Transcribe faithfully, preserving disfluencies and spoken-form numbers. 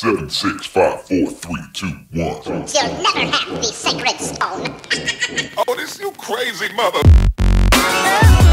Seven, six, five, four, three, two, one. You'll never have the sacred stone. Oh, this you crazy mother.